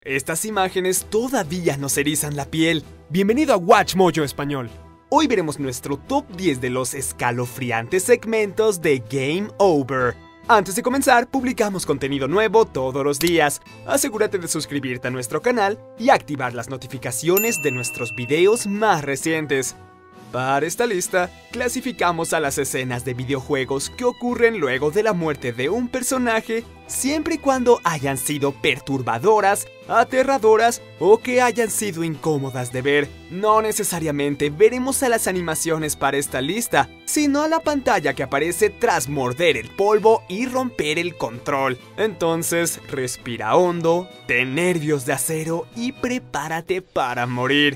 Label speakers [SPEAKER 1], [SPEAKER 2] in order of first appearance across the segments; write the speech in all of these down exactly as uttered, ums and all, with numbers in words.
[SPEAKER 1] Estas imágenes todavía nos erizan la piel. Bienvenido a Watch Mojo Español. Hoy veremos nuestro top diez de los escalofriantes segmentos de Game Over. Antes de comenzar, publicamos contenido nuevo todos los días. Asegúrate de suscribirte a nuestro canal y activar las notificaciones de nuestros videos más recientes. Para esta lista, clasificamos a las escenas de videojuegos que ocurren luego de la muerte de un personaje, siempre y cuando hayan sido perturbadoras, aterradoras o que hayan sido incómodas de ver. No necesariamente veremos a las animaciones para esta lista, sino a la pantalla que aparece tras morder el polvo y romper el control. Entonces, respira hondo, ten nervios de acero y prepárate para morir.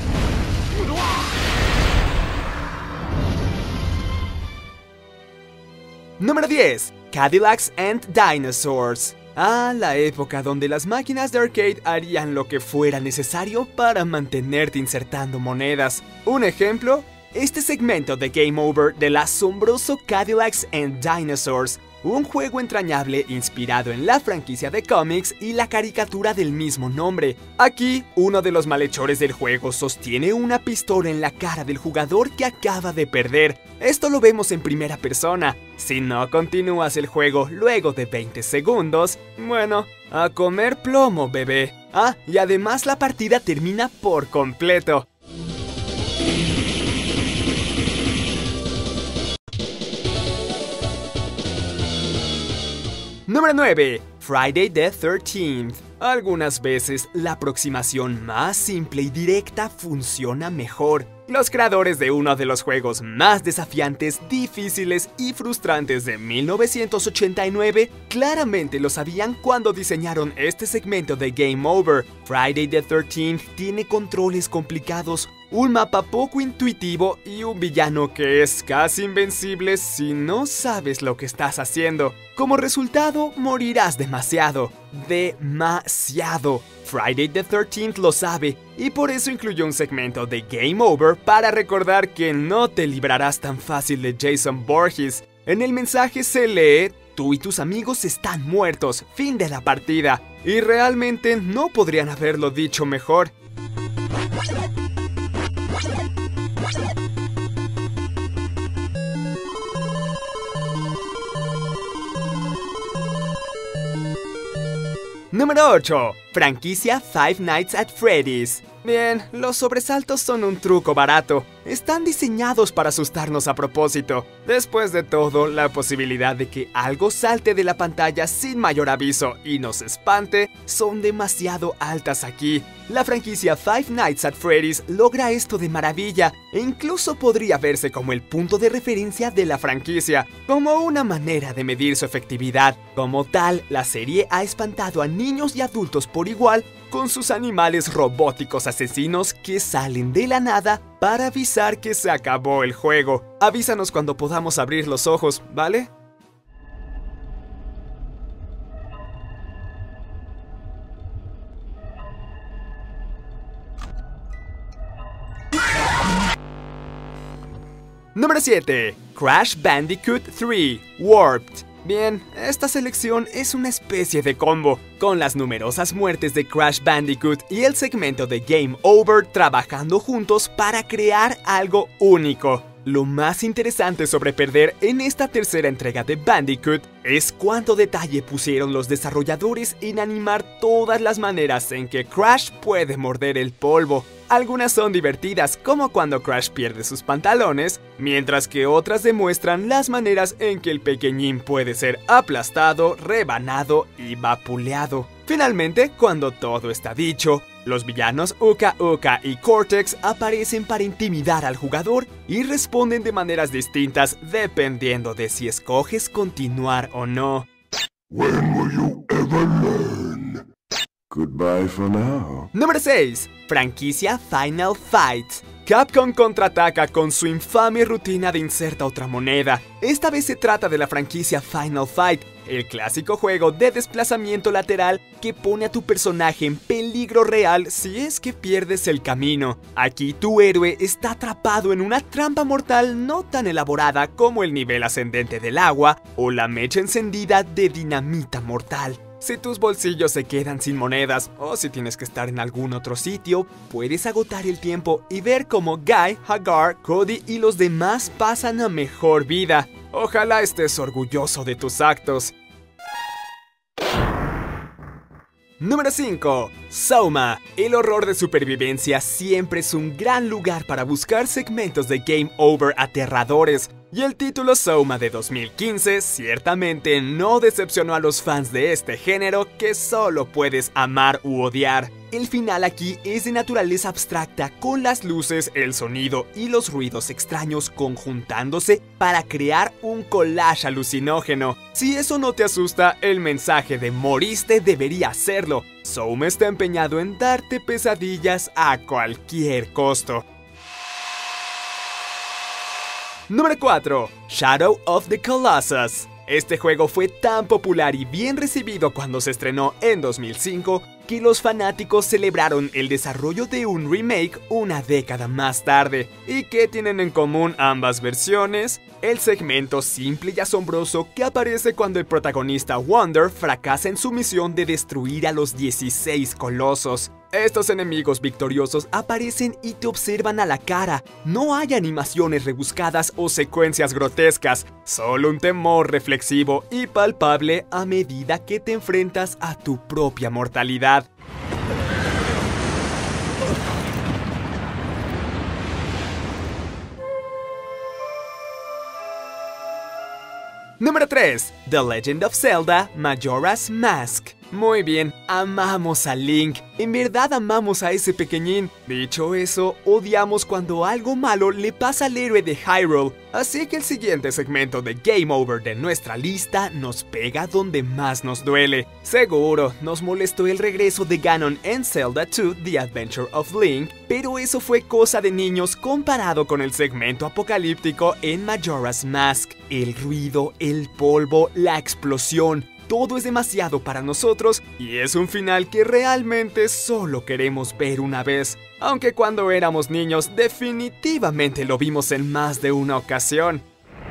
[SPEAKER 1] Número diez. Cadillacs and Dinosaurs. Ah, la época donde las máquinas de arcade harían lo que fuera necesario para mantenerte insertando monedas. Un ejemplo, este segmento de Game Over del asombroso Cadillacs and Dinosaurs, un juego entrañable inspirado en la franquicia de cómics y la caricatura del mismo nombre. Aquí, uno de los malhechores del juego sostiene una pistola en la cara del jugador que acaba de perder. Esto lo vemos en primera persona. Si no continúas el juego luego de veinte segundos, bueno, a comer plomo, bebé. Ah, y además la partida termina por completo. Número nueve. Friday the thirteenth. Algunas veces la aproximación más simple y directa funciona mejor. Los creadores de uno de los juegos más desafiantes, difíciles y frustrantes de mil novecientos ochenta y nueve claramente lo sabían cuando diseñaron este segmento de Game Over. Friday the thirteenth tiene controles complicados, un mapa poco intuitivo y un villano que es casi invencible si no sabes lo que estás haciendo. Como resultado, morirás demasiado. Demasiado. Friday the thirteenth lo sabe y por eso incluyó un segmento de Game Over para recordar que no te librarás tan fácil de Jason Voorhees. En el mensaje se lee: tú y tus amigos están muertos, fin de la partida. Y realmente no podrían haberlo dicho mejor. Número ocho. Franquicia Five Nights at Freddy's. Bien, los sobresaltos son un truco barato. Están diseñados para asustarnos a propósito. Después de todo, la posibilidad de que algo salte de la pantalla sin mayor aviso y nos espante son demasiado altas aquí. La franquicia Five Nights at Freddy's logra esto de maravilla e incluso podría verse como el punto de referencia de la franquicia, como una manera de medir su efectividad. Como tal, la serie ha espantado a niños y adultos por igual con sus animales robóticos asesinos que salen de la nada para avisar que se acabó el juego. Avísanos cuando podamos abrir los ojos, ¿vale? Número siete. Crash Bandicoot tres Warped. Bien, esta selección es una especie de combo, con las numerosas muertes de Crash Bandicoot y el segmento de Game Over trabajando juntos para crear algo único. Lo más interesante sobre perder en esta tercera entrega de Bandicoot es cuánto detalle pusieron los desarrolladores en animar todas las maneras en que Crash puede morder el polvo. Algunas son divertidas, como cuando Crash pierde sus pantalones, mientras que otras demuestran las maneras en que el pequeñín puede ser aplastado, rebanado y vapuleado. Finalmente, cuando todo está dicho, los villanos Uka Uka y Cortex aparecen para intimidar al jugador y responden de maneras distintas dependiendo de si escoges continuar o no.
[SPEAKER 2] When will you ever learn? Goodbye for now.
[SPEAKER 1] Número seis. Franquicia Final Fight. Capcom contraataca con su infame rutina de inserta otra moneda. Esta vez se trata de la franquicia Final Fight, el clásico juego de desplazamiento lateral que pone a tu personaje en peligro real si es que pierdes el camino. Aquí tu héroe está atrapado en una trampa mortal no tan elaborada como el nivel ascendente del agua o la mecha encendida de dinamita mortal. Si tus bolsillos se quedan sin monedas o si tienes que estar en algún otro sitio, puedes agotar el tiempo y ver cómo Guy, Hagar, Cody y los demás pasan a mejor vida. Ojalá estés orgulloso de tus actos. Número cinco. Soma. El horror de supervivencia siempre es un gran lugar para buscar segmentos de game over aterradores. Y el título Soma de dos mil quince ciertamente no decepcionó a los fans de este género que solo puedes amar u odiar. El final aquí es de naturaleza abstracta, con las luces, el sonido y los ruidos extraños conjuntándose para crear un collage alucinógeno. Si eso no te asusta, el mensaje de moriste debería hacerlo. Soma está empeñado en darte pesadillas a cualquier costo. Número cuatro. Shadow of the Colossus. Este juego fue tan popular y bien recibido cuando se estrenó en dos mil cinco que los fanáticos celebraron el desarrollo de un remake una década más tarde. ¿Y qué tienen en común ambas versiones? El segmento simple y asombroso que aparece cuando el protagonista Wonder fracasa en su misión de destruir a los dieciséis colosos. Estos enemigos victoriosos aparecen y te observan a la cara. No hay animaciones rebuscadas o secuencias grotescas, solo un temor reflexivo y palpable a medida que te enfrentas a tu propia mortalidad. Número tres. The Legend of Zelda Majora's Mask. Muy bien, amamos a Link, en verdad amamos a ese pequeñín. Dicho eso, odiamos cuando algo malo le pasa al héroe de Hyrule, así que el siguiente segmento de Game Over de nuestra lista nos pega donde más nos duele. Seguro, nos molestó el regreso de Ganon en Zelda dos The Adventure of Link, pero eso fue cosa de niños comparado con el segmento apocalíptico en Majora's Mask. El ruido, el polvo, la explosión. Todo es demasiado para nosotros y es un final que realmente solo queremos ver una vez. Aunque cuando éramos niños definitivamente lo vimos en más de una ocasión.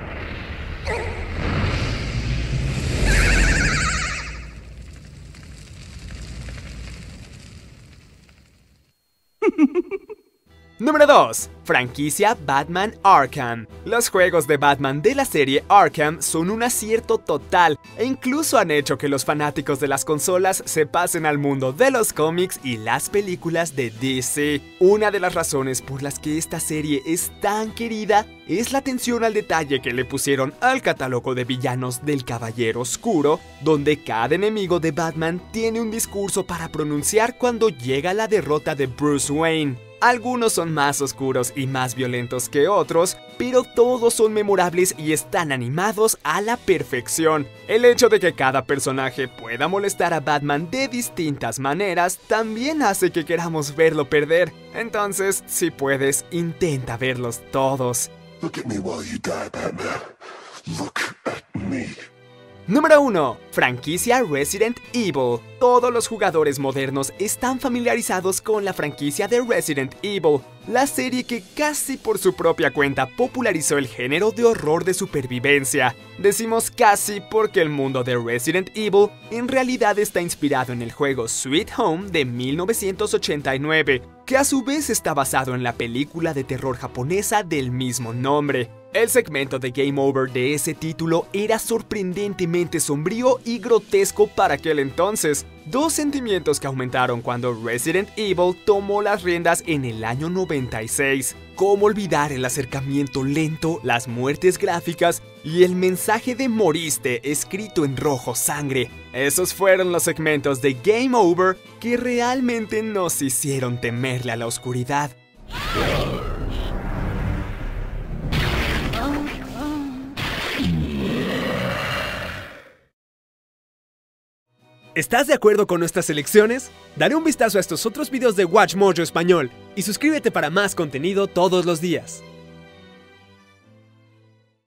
[SPEAKER 1] Número dos. Franquicia Batman Arkham. Los juegos de Batman de la serie Arkham son un acierto total e incluso han hecho que los fanáticos de las consolas se pasen al mundo de los cómics y las películas de D C. Una de las razones por las que esta serie es tan querida es la atención al detalle que le pusieron al catálogo de villanos del Caballero Oscuro, donde cada enemigo de Batman tiene un discurso para pronunciar cuando llega la derrota de Bruce Wayne. Algunos son más oscuros y más violentos que otros, pero todos son memorables y están animados a la perfección. El hecho de que cada personaje pueda molestar a Batman de distintas maneras también hace que queramos verlo perder. Entonces, si puedes, intenta verlos todos.
[SPEAKER 2] Look at me while you die, Batman. Look at me.
[SPEAKER 1] Número uno. Franquicia Resident Evil. Todos los jugadores modernos están familiarizados con la franquicia de Resident Evil, la serie que casi por su propia cuenta popularizó el género de horror de supervivencia. Decimos casi porque el mundo de Resident Evil en realidad está inspirado en el juego Sweet Home de mil novecientos ochenta y nueve, que a su vez está basado en la película de terror japonesa del mismo nombre. El segmento de Game Over de ese título era sorprendentemente sombrío y grotesco para aquel entonces, dos sentimientos que aumentaron cuando Resident Evil tomó las riendas en el año noventa y seis. ¿Cómo olvidar el acercamiento lento, las muertes gráficas y el mensaje de moriste escrito en rojo sangre? Esos fueron los segmentos de Game Over que realmente nos hicieron temerle a la oscuridad. ¿Estás de acuerdo con nuestras elecciones? Daré un vistazo a estos otros videos de WatchMojo Español y suscríbete para más contenido todos los días.